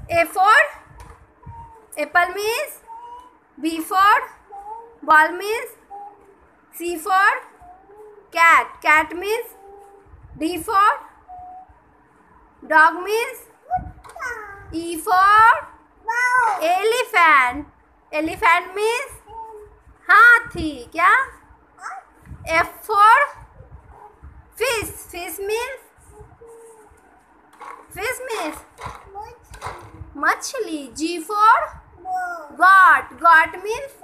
A for apple means B for ball means C for cat. Cat means D for dog means E for elephant. Elephant means हाथी. क्या? F for fish. Fish means मछली. G for goat. Goat means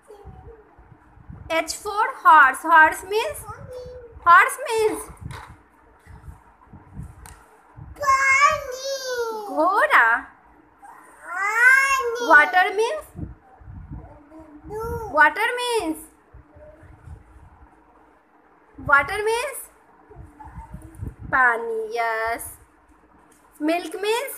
H for horse. Horse means घोड़ा. Water means पानी. Yes. Milk means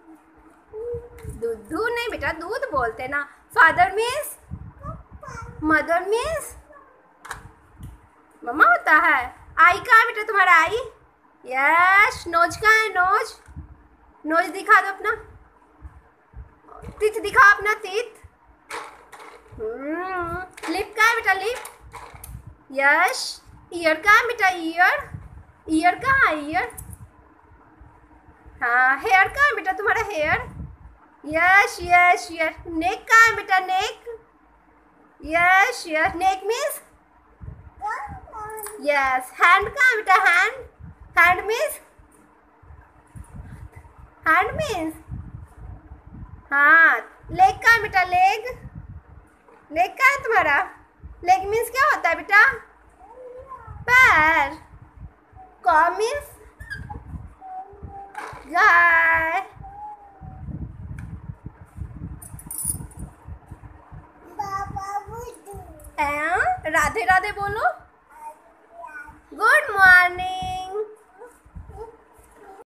दूध. नहीं बेटा, दूध बोलते ना. Father means mother means मम्मा होता है. आई कहाँ बेटा तुम्हारा? आई. यस. नोज कहाँ है? नोज दिखा दो अपना. टीथ दिखाओ अपना टीथ. लिप कहाँ है बेटा? लिप. यस. ईयर कहाँ है बेटा? ईयर कहाँ है? ईयर. हाँ. हेयर कहाँ है बेटा तुम्हारा? हेयर. यस. नेक कहाँ है बेटा? Neck. Yes. Neck means yes. Hand कहाँ है बेटा? हैंड मीन्स हाथ. लेग कहाँ है बेटा? लेग कहाँ है तुम्हारा? लेग मीन्स क्या होता है बेटा? पैर. कॉ मीन्स गाय. राधे राधे बोलो. Good morning.